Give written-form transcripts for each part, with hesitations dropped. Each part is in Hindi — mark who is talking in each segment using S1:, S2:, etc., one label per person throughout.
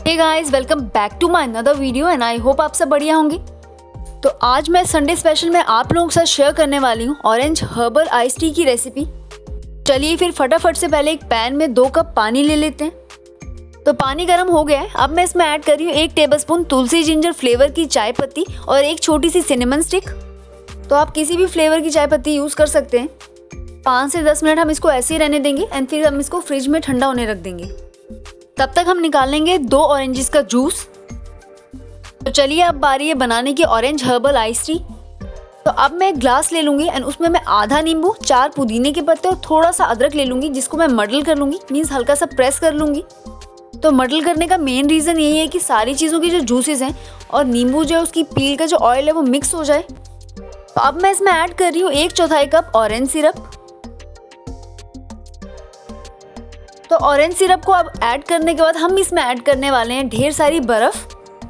S1: Hey guys, welcome back to my another video and I hope आप सब बढ़िया होंगे। तो आज मैं संडे स्पेशल में आप लोगों के साथ शेयर करने वाली हूँ ऑरेंज हर्बल आइस टी की रेसिपी। चलिए फिर फटाफट से पहले एक पैन में 2 कप पानी ले लेते हैं। तो पानी गर्म हो गया है। अब मैं इसमें ऐड कर रही हूँ 1 टेबलस्पून तुलसी जिंजर फ्लेवर की चाय पत्ती और एक छोटी सी सिनेमन स्टिक। तो आप किसी भी फ्लेवर की चाय पत्ती यूज़ कर सकते हैं। 5 से 10 मिनट हम इसको ऐसे ही रहने देंगे एंड फिर हम इसको फ्रिज में ठंडा होने रख देंगे। तब तक हम निकाल लेंगे 2 ऑरेंजेस का जूस। तो चलिए अब बारी है बनाने की ऑरेंज हर्बल आइस टी। तो अब मैं एक ग्लास ले लूँगी एंड उसमें मैं आधा नींबू, 4 पुदीने के पत्ते और थोड़ा सा अदरक ले लूँगी, जिसको मैं मडल कर लूँगी, मीन्स हल्का सा प्रेस कर लूँगी। तो मडल करने का मेन रीज़न यही है कि सारी चीज़ों की जो जूसेस हैं और नींबू जो है उसकी पील का जो ऑयल है वो मिक्स हो जाए। तो अब मैं इसमें ऐड कर रही हूँ 1/4 कप ऑरेंज सिरप। तो ऑरेंज सिरप को अब ऐड करने के बाद हम इसमें ऐड करने वाले हैं ढेर सारी बर्फ़।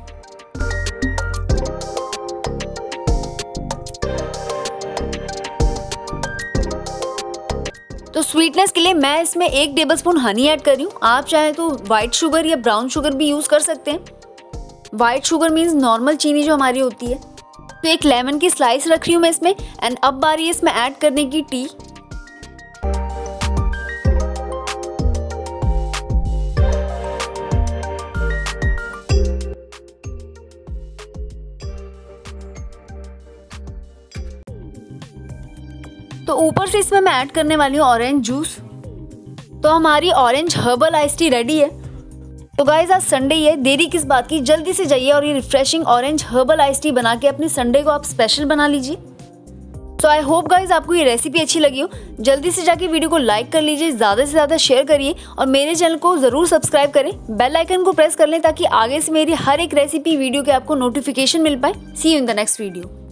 S1: तो स्वीटनेस के लिए मैं इसमें 1 टेबलस्पून हनी ऐड कर रही हूँ। आप चाहे तो वाइट शुगर या ब्राउन शुगर भी यूज़ कर सकते हैं। वाइट शुगर मीन्स नॉर्मल चीनी जो हमारी होती है। तो एक लेमन की स्लाइस रख रही हूँ मैं इसमें एंड अब बारी है इसमें ऐड करने की टी। तो ऊपर से इसमें मैं ऐड करने वाली हूँ ऑरेंज जूस। तो हमारी orange herbal ice tea ready है। तो गाइज आज संडे ही है, देरी किस बात की, जल्दी से जाइए और ये refreshing orange herbal ice tea बना के अपने संडे को आप स्पेशल बना लीजिए। तो आई होप गाइज आपको ये रेसिपी अच्छी लगी हो। जल्दी से जाके वीडियो को लाइक कर लीजिए, ज़्यादा से ज़्यादा शेयर करिए और मेरे चैनल को ज़रूर सब्सक्राइब करें। बेल आइकन को प्रेस कर लें ताकि आगे से मेरी हर एक रेसिपी वीडियो के आपको नोटिफिकेशन मिल पाए। See you in the next video.